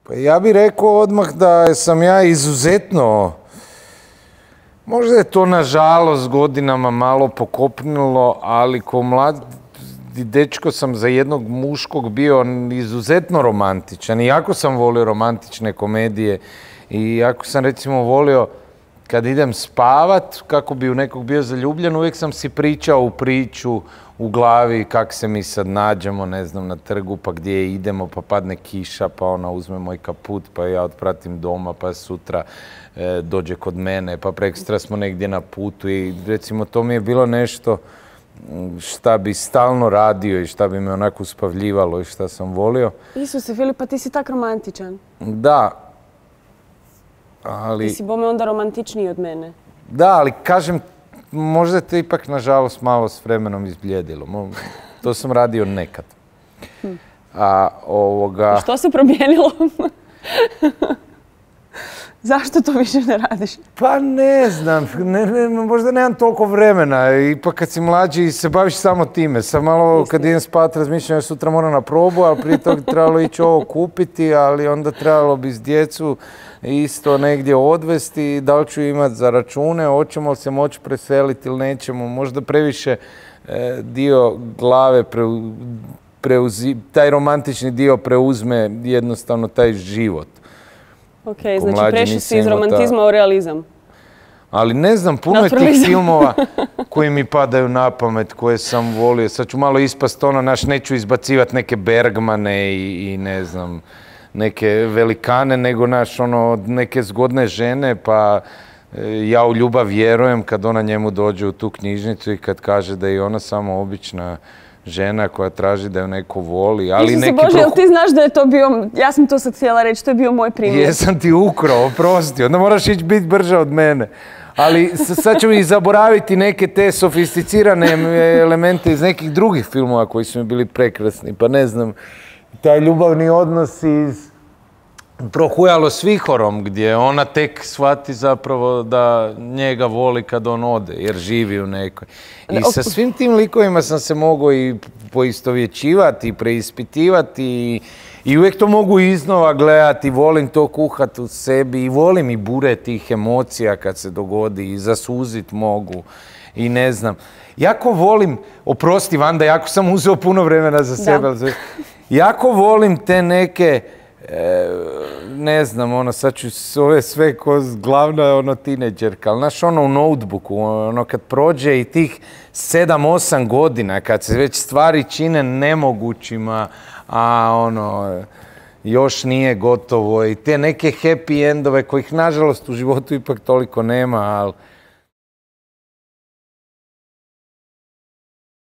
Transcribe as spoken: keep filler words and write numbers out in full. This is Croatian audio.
Pa ja bih rekao odmah da sam ja izuzetno, možda je to nažalost godinama malo pokopnilo, ali ko mlad dečko sam za jednog muškog bio izuzetno romantičan. Iako sam volio romantične komedije i iako sam recimo volio kad idem spavat, kako bi u nekog bio zaljubljen, uvijek sam si pričao u priču u glavi kak se mi sad nađemo, ne znam, na trgu, pa gdje idemo, pa padne kiša, pa ona uzme moj kaput, pa ja otpratim doma, pa sutra e, dođe kod mene, pa prekstra smo negdje na putu i recimo to mi je bilo nešto šta bi stalno radio i šta bi me onako uspavljivalo i šta sam volio. Isuse, Filipa, ti si tak romantičan. Da. Ali... Ti si bome onda romantičniji od mene. Da, ali kažem, možda je to ipak nažalost malo s vremenom izbljedilo. To sam radio nekad. A ovoga... Što se promijenilo? Zašto to više ne radiš? Pa ne znam, ne, ne, možda nemam toliko vremena. Ipak kad si mlađi se baviš samo time. Sam malo kad idem spat razmišljam da sutra moram na probu, ali prije toga trebalo ići ovo kupiti, ali onda trebalo bi s djecu isto negdje odvesti. Da li ću imati za račune, hoćemo li se moći preseliti ili nećemo. Možda previše e, dio glave preu, preuzi, taj romantični dio preuzme jednostavno taj život. Ok, znači prešli si iz romantizma u realizam. Ali ne znam, puno je tih filmova koji mi padaju na pamet, koje sam volio. Sad ću malo ispast ono, naš, neću izbacivati neke Bergmane i, i ne znam, neke velikane, nego naš, ono, neke zgodne žene, pa e, ja u ljubav vjerujem kad ona njemu dođe u tu knjižnicu i kad kaže da je ona samo obična žena koja traži da ju neko voli, ali Isuse neki... Bože, jel ti znaš da je to bio, ja sam to sad htjela reći, to je bio moj primjer. Jesam ti ukrao, oprosti, onda moraš ići biti brža od mene. Ali sad ću i zaboraviti neke te sofisticirane elemente iz nekih drugih filmova koji su mi bili prekrasni, pa ne znam, taj ljubavni odnos iz Prohujalo s vihorom, gdje ona tek shvati zapravo da njega voli kad on ode, jer živi u nekoj. I sa svim tim likovima sam se mogao i poistovjećivati, i preispitivati i, i uvijek to mogu iznova gledati, volim to kuhati u sebi i volim i bure tih emocija kad se dogodi i zasuzit mogu i ne znam. Jako volim, oprosti Vanda, jako sam uzeo puno vremena za sebe, ali jako volim te neke... E, ne znam, ono, sad ću ove sve ko glavna, ono, tineđerka, ali znaš, ono, u Notebooku, ono, kad prođe i tih sedam, osam godina, kad se već stvari čine nemogućima, a, ono, još nije gotovo i te neke happy endove kojih, nažalost, u životu ipak toliko nema, ali